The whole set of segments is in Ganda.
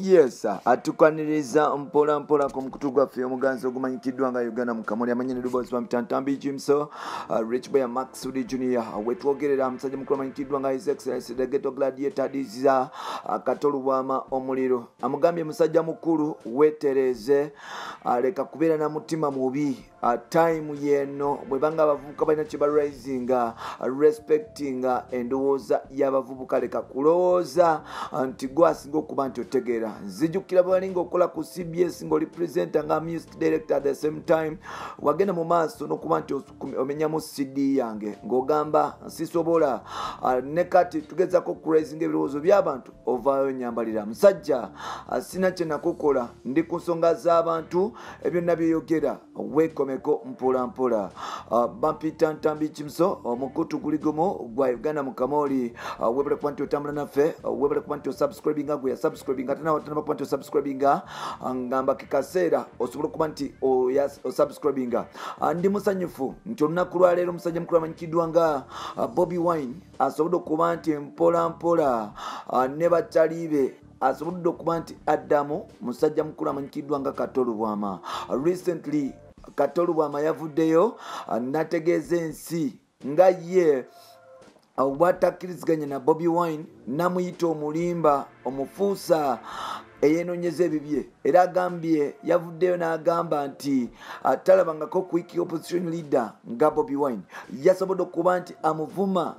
yes, atukaniriza mpola mpola ku mukutu gwaffe omuganzi ogumanyikiddwa nga Uganda mu Kamuli amanyene Lubozi wa Mtantambi Jimso, Rich Boy Maxudi Junior, wetwogerera musajja mukulu amanyikiddwa nga His Excellency the Ghetto Gladiator Diza Katolubwama omuliro. Amugambye musajja mukulu wetereze aleka kubeera na mutima mubi. Time yeno bwebanga abavubuka balina kye barayizinga respectinga endowooza y'abavubuka leka kulowooza nti gwasinga okuba nti otegeera. Nzijukira bwalinga okola ku CBS ng'oli presenter nga music director at the same time wagenda mu maaso n'okuba nti omenyamu CD yange ng'ogamba nsisobola ne kati tugezako kuraisinga ebirowoozo by'abantu ovaayo nyambalira. Musajja sina kye nakukola ndi ku nsonga z'abantu ebyonna byeyogera wekomeko mpola mpola. Bampita Ntambi Kimso omukutu guligomo gwa Uganda mu Kamoli. Webale kuba nti otambula naffe, webale kuba nti osubscribinga gwe yasubscribinga tanaba kuba nti osubscribinga ngamba kikaseera osobola okuba nti osubscribinga. Ndi musanyufu nti olunaku lwaleero omusajja mukulu amanyikiddwa nga Bobi Wine asobodde okuba nti mpola mpola ne bakyalibe asobodde okuba nti addamu musajja mukulu amanyikiddwa nga Katolubwama. Recently Katolubwama yavuddeyo nategeeza ensi nga ye bwatakkiriziganya na Bobi Wine namuyita omulimba omufuusa eyenonyeza ebibye era agambye yavuddeyo n'agamba nti talabangako kuiki opposition leader nga Bobi Wine yasobodde okuba nti amuvuma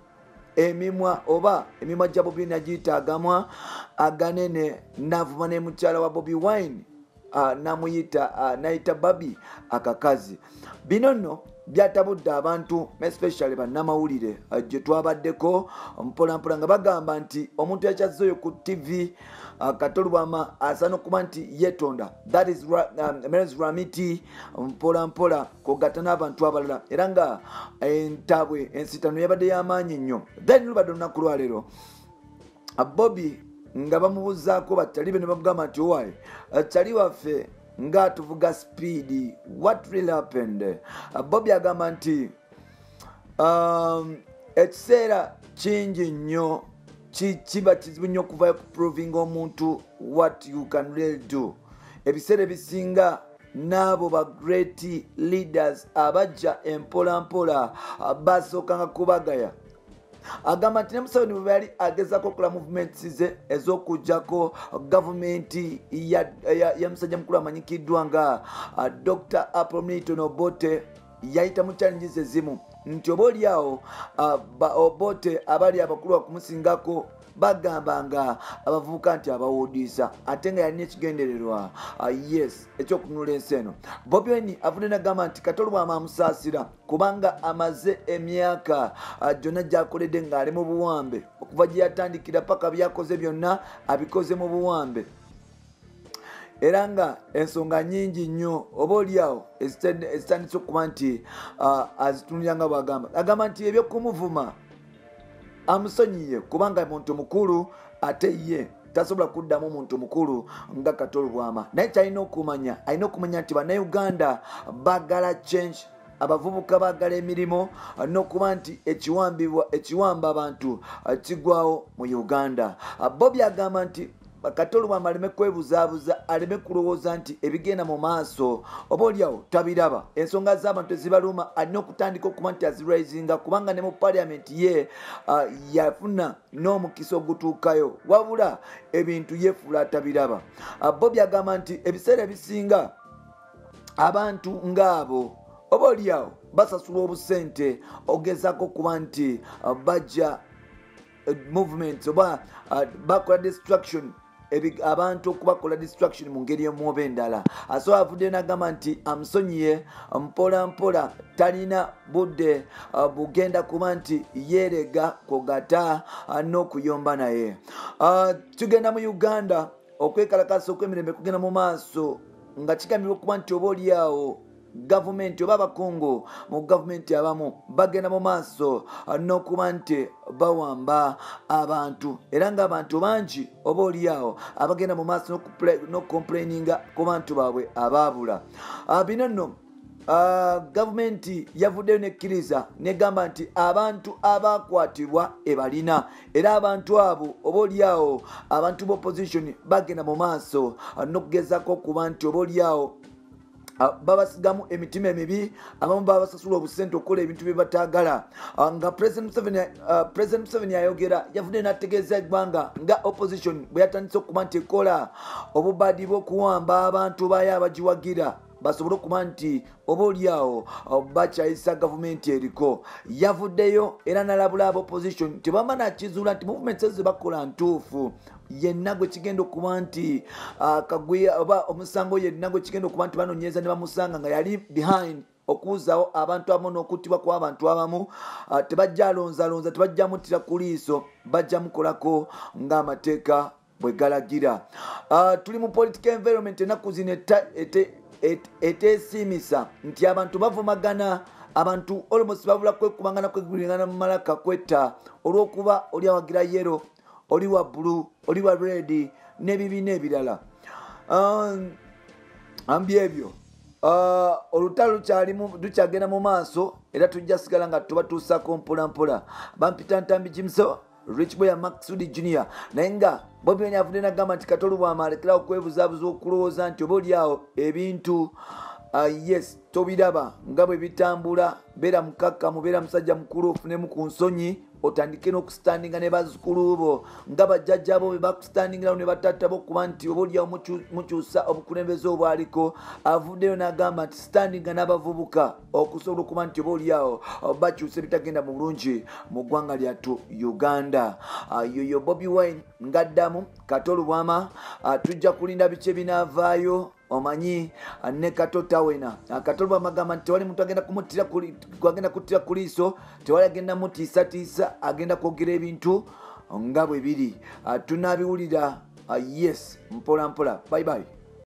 emimwa oba emimwa gya Bobi Wine agiyita agamwa aganene n'avuma ne mukyala wa Bobi Wine namuyita nayita babi akakazi. Bino nno byatabudde abantu especially bannamawulire gye twabaddeko mpola mpola nga bagamba nti omuntu yakyazzeyo ku TV Katolubwama asaana okuba nti yetonda. That is Meres Ramiti mpola mpola kogata n'abantu abalala era nga entabwe ensitano yabadde y'amaanyi nnyo. Then lubadde olunaku lwaleero Bobby nga bamubuzaako batalibe ne bamugamba nti owaye tali waffe nga tuvuga speed. What really happened? Bobby agamba nti ekiseera kingi nnyo kiba kizibu nnyo okuvayo ku proving omuntu what you can really do. Ebiseera ebisinga n'abo ba great leaders abajja empola mpola basookanga kubagaya. Agamba nti Museveni bwe yali agezako okukola movements ze ez'okujjako gavumenti ya musajja mukulu amanyikiddwa nga Dr. Milton Obote yayita mu challenges ezimu nti oba oliawo Obote abali abakulu bakumusingako bagambanga abavubuka nti abawudiisa ate nga yalina ekigendererwa yes ekyokununula ensi eno. Bobi Wine avudde n'agamba nti Katolubwama amusaasira kubanga amaze emyaka gyonna gy'akoledde ng'ali mu buwambe okuva gye yatandikira paka byakoze byonna abikoze mu buwambe era nga ensonga nnyingi nnyo oba oliawo ezitandise okuba nti azitunulira nga bw'agamba. Agamba nti ebyokumuvuma amusonyiye kubanga muntu mukulu ate ye tasobola kuddamu muntu mukulu nga Katolubwama. Naye kyalina okumanya alina okumanya nti bannayuganda baagala change, abavubuka baagala emirimu n'okuba nti ekiwamba abantu kigwawo mu Uganda. Bobby agamba nti Katolubwama aleme kwebuzaabuza aleme kulowooza nti ebigenda mu maaso oba oliawo tabiraba. Ensonga z'abantu ezibaluma alina okutandika okuba nti aziraizinga kubanga ne mu parliament ye yafuna n'omukisa ogutuukayo wabula ebintu yefuula atabiraba. Bobby agamba nti ebiseera ebisinga abantu ng'abo oba oliawo basasula obusente ogezako okuba nti bajja movements oba bakola destruction abantu okubakola distraction mu ngeri y'omuoba endala. So avudde n'agamba nti amusonyiye mpola mpola talina budde bugenda kuba nti yerega kogata n'okuyomba naye. Tugenda mu Uganda okwekalakasa okw'emirembe kugenda mu maaso nga kigambibwa okuba nti oba oliawo gavumenti oba abakungu mu gavumenti abamu bagenda mu maaso n'okuba nti bawamba abantu era ng'abantu bangi oba oliawo abagenda mu maaso n'okucomplaininga ku bantu baabwe abaabula. Bino nno gavumenti yavuddeyo nekkiriza negamba nti abantu abakwatibwa ebalina era abantu abo oba oliawo abantu b'opposition bagenda mu maaso n'okugezako okuba nti oba oliawo babasigamu emitima emibi abamu babasasula obusente okukola ebintu bye bataagala nga President Museveni ayogera yavudde n'ategeeza eggwanga nga opposition bwe yatandise okuba nti ekola obubadi bw'okuwamba abantu bayo abagiwagira basobole okuba nti oba oliawo bakyayisa gavumenti eriko. Yavuddeyo era n'alabula aba opposition tebamba nakizuula nti movements ze bakola ntuufu yenna gwe kigenda okuba nti kagwiya oba omusango yenna gwe kigenda okuba nti banoonyeza ne bamusanga nga yali behind okuuzaawo abantu abamu n'okuttibwa kw'abantu abamu tebajja alonzalonza tebajja muttira ku liiso bajja mukolako ng'amateeka bwe galagira. Tuli mu political environment ennaku zino eteesiimisa nti abantu bavumagana abantu almost babula kwekubangana kwegulingana mu malaka kwetta olw'okuba oli awagira yero oli wa blue oli wa red n'ebibiina ebirala ambi ebyo olutalo lukyagenda mu maaso era tujja sigala nga tubatuusako mpolampola. Bampita Ntambi Jimso, Rich Boy Maxudi Junior naye nga Bobi Wine avudde n'agamba nti Katolo bw'ama alekerawo okwebuzaabuza okulowooza nti oba oliawo ebintu yes tobiraba nga bwe bitambula beera mukakkamu beera musajja mukulu ofunemu ku nsonyi otandike n'okusitandinga ne bazzukulu bo nga bajjajja bo be bakusitandingirawo ne batatta bo okuba nti oba oliawo mukyusa obukulembeze obwaliko. Avuddeyo n'agamba nti sitandinga n'abavubuka okusobola okuba nti oba oliawo bakyusa ebitagenda mu bulungi mu ggwanga lyattu Uganda. Yoyo Bobi Wine ng'addamu Katolo bw'ama tujja kulinda biki ebinaavaayo omanyi ne Katotawena Katolo bw'amagamba nti tewali muntu agenda kuttira ku liiso tewali agenda mutiisatiisa agenda kwogera ebintu nga bwe biri. Tunaabiwulira yes mpola mpola. Bye bye.